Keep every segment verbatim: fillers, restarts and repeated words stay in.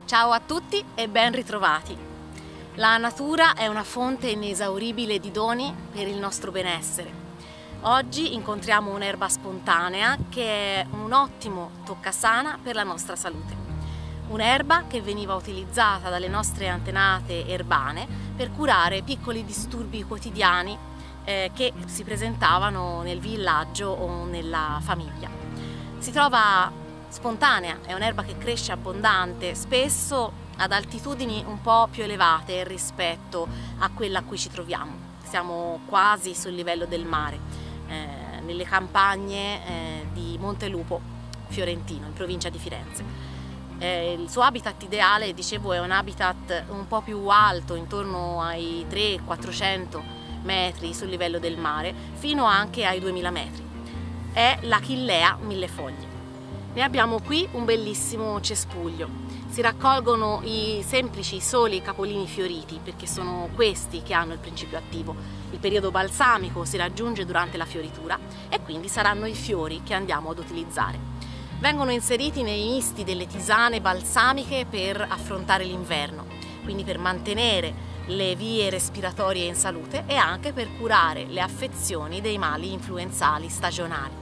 Ciao a tutti e ben ritrovati! La natura è una fonte inesauribile di doni per il nostro benessere. Oggi incontriamo un'erba spontanea che è un ottimo toccasana per la nostra salute. Un'erba che veniva utilizzata dalle nostre antenate erbane per curare piccoli disturbi quotidiani eh, che si presentavano nel villaggio o nella famiglia. Si trova spontanea, è un'erba che cresce abbondante, spesso ad altitudini un po' più elevate rispetto a quella a cui ci troviamo. Siamo quasi sul livello del mare, eh, nelle campagne eh, di Montelupo Fiorentino, in provincia di Firenze. Eh, il suo habitat ideale, dicevo, è un habitat un po' più alto, intorno ai trecento quattrocento metri sul livello del mare, fino anche ai duemila metri. È l'Achillea millefoglie. Ne abbiamo qui un bellissimo cespuglio. Si raccolgono i semplici soli capolini fioriti perché sono questi che hanno il principio attivo. Il periodo balsamico si raggiunge durante la fioritura e quindi saranno i fiori che andiamo ad utilizzare. Vengono inseriti nei misti delle tisane balsamiche per affrontare l'inverno, quindi per mantenere le vie respiratorie in salute e anche per curare le affezioni dei mali influenzali stagionali.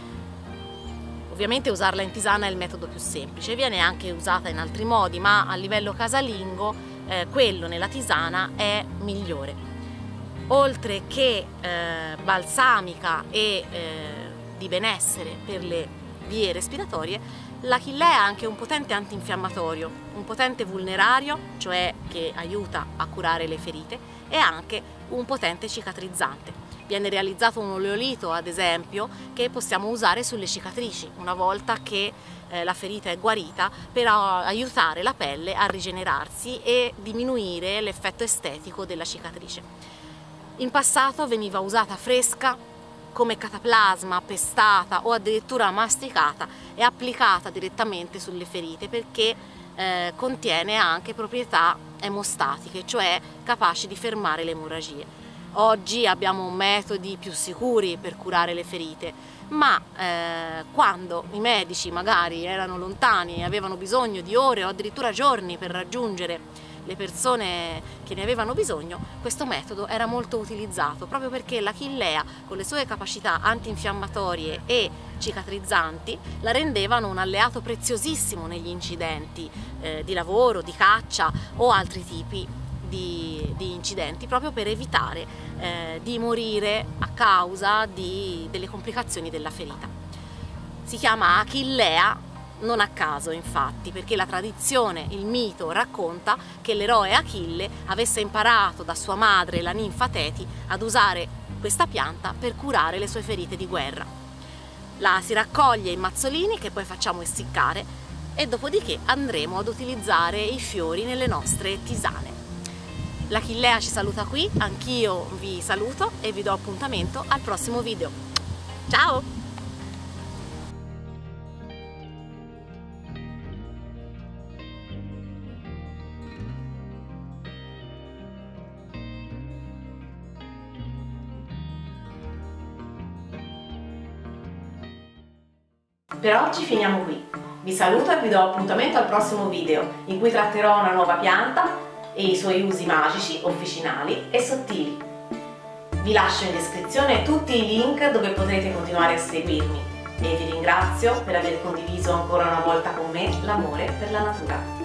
Ovviamente usarla in tisana è il metodo più semplice, viene anche usata in altri modi, ma a livello casalingo eh, quello nella tisana è migliore. Oltre che eh, balsamica e eh, di benessere per le vie respiratorie, l'Achillea è anche un potente antinfiammatorio, un potente vulnerario, cioè che aiuta a curare le ferite, e anche un potente cicatrizzante. Viene realizzato un oleolito, ad esempio, che possiamo usare sulle cicatrici una volta che eh, la ferita è guarita, per aiutare la pelle a rigenerarsi e diminuire l'effetto estetico della cicatrice. In passato veniva usata fresca, come cataplasma, pestata o addirittura masticata e applicata direttamente sulle ferite perché eh, contiene anche proprietà emostatiche, cioè capaci di fermare le emorragie. Oggi abbiamo metodi più sicuri per curare le ferite, ma eh, quando i medici magari erano lontani e avevano bisogno di ore o addirittura giorni per raggiungere le persone che ne avevano bisogno, questo metodo era molto utilizzato proprio perché l'Achillea, con le sue capacità antinfiammatorie e cicatrizzanti, la rendevano un alleato preziosissimo negli incidenti eh, di lavoro, di caccia o altri tipi Di, di incidenti, proprio per evitare eh, di morire a causa di, delle complicazioni della ferita. Si chiama Achillea non a caso, infatti, perché la tradizione, il mito racconta che l'eroe Achille avesse imparato da sua madre, la ninfa Teti, ad usare questa pianta per curare le sue ferite di guerra. La si raccoglie in mazzolini che poi facciamo essiccare e dopodiché andremo ad utilizzare i fiori nelle nostre tisane. L'Achillea ci saluta qui, anch'io vi saluto e vi do appuntamento al prossimo video. Ciao! Per oggi finiamo qui. Vi saluto e vi do appuntamento al prossimo video in cui tratterò una nuova pianta e i suoi usi magici, officinali e sottili. Vi lascio in descrizione tutti i link dove potrete continuare a seguirmi e vi ringrazio per aver condiviso ancora una volta con me l'amore per la natura.